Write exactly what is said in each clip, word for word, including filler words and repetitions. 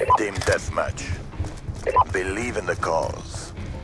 Team deathmatch. Believe in the cause.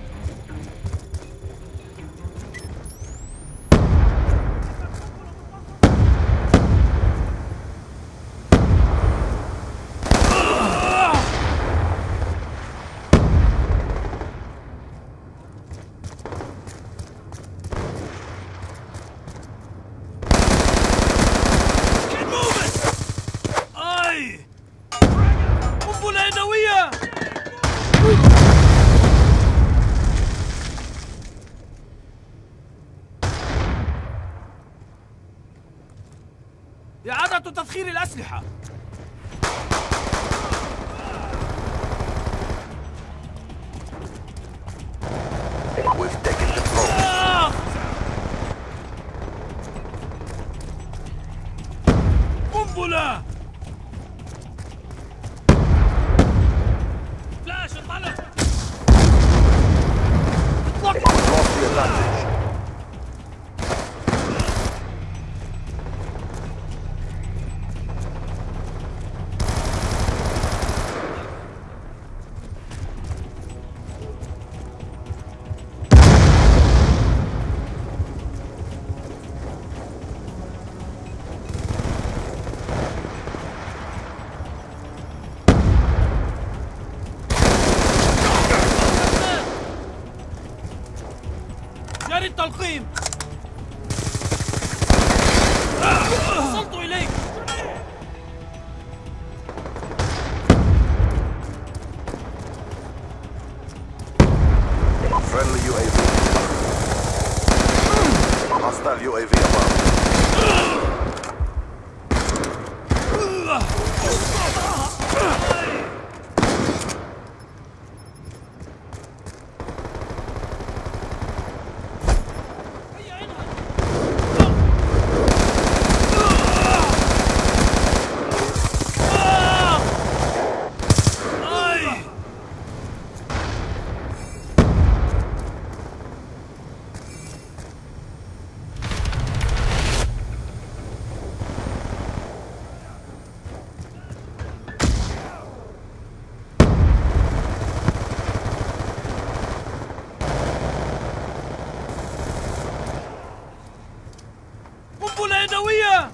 إعادة تدخير الأسلحة. We've taken the throne. قنبلة. فلاش انطلق. اطلق. Lost the advantage. جاري التلقيم. وصلت إليك. Friendly U A V. Hostile U A V above. قنبلة يدوية.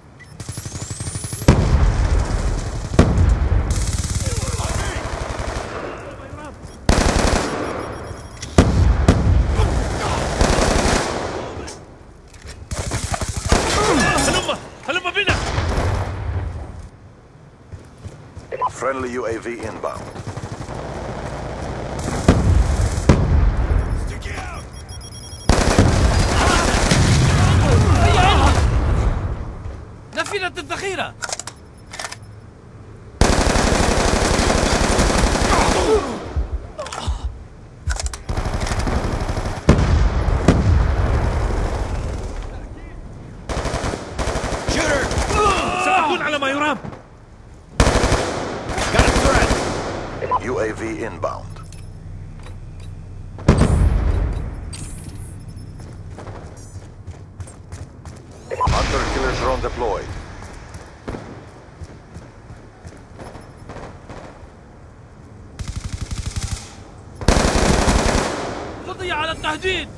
هلم هلم بنا. Friendly U A V inbound. نفذت الذخيرة. سأكون على ما يرام. U A V inbound. Hunter killer drone deployed. قضي على التهديد.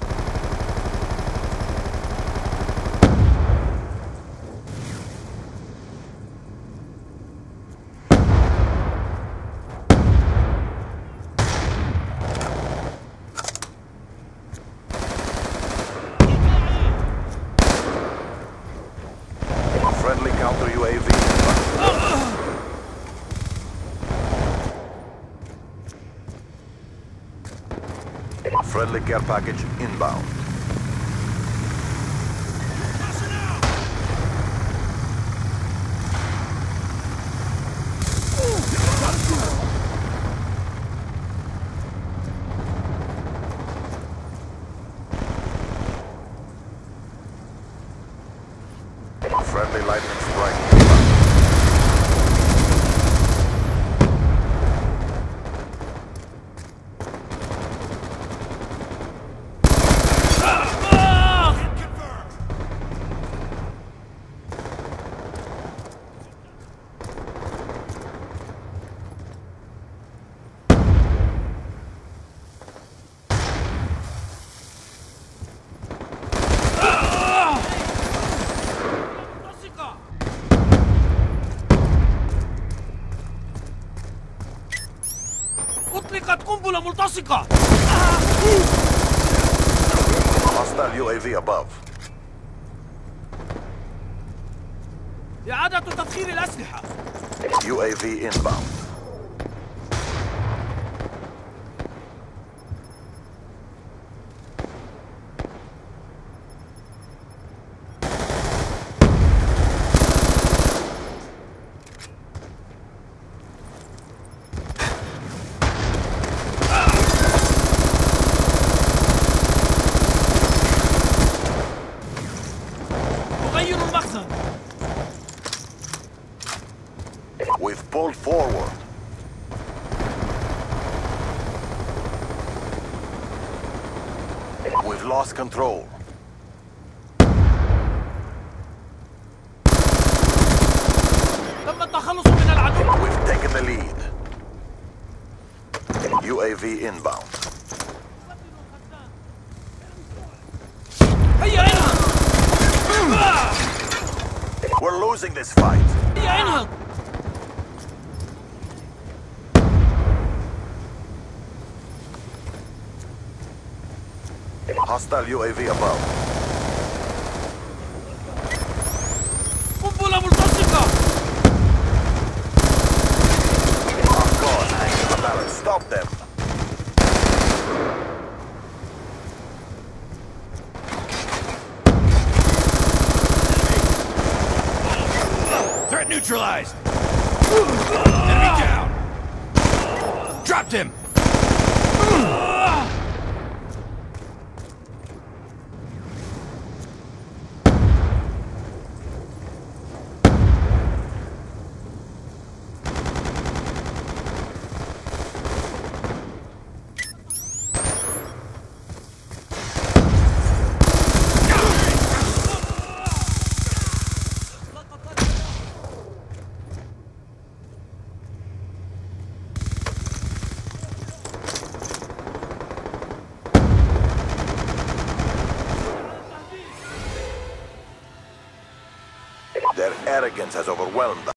Friendly counter U A V. Friendly care package inbound. Friendly lightning strike inbound. ملتصقة. Hostile U A V above. إعادة تدخين الأسلحة. U A V inbound. أغير المخزن. We've pulled forward. We've lost control. تم التخلص من العدو. We've taken the lead. U A V inbound. هيا انهض. We're losing this fight. هيا انهض. Hostile U A V above. قنبلة ملتصقة. Our cause hangs in the balance. Stop them. Threat neutralized! Enemy down! Dropped him! Their arrogance has overwhelmed them.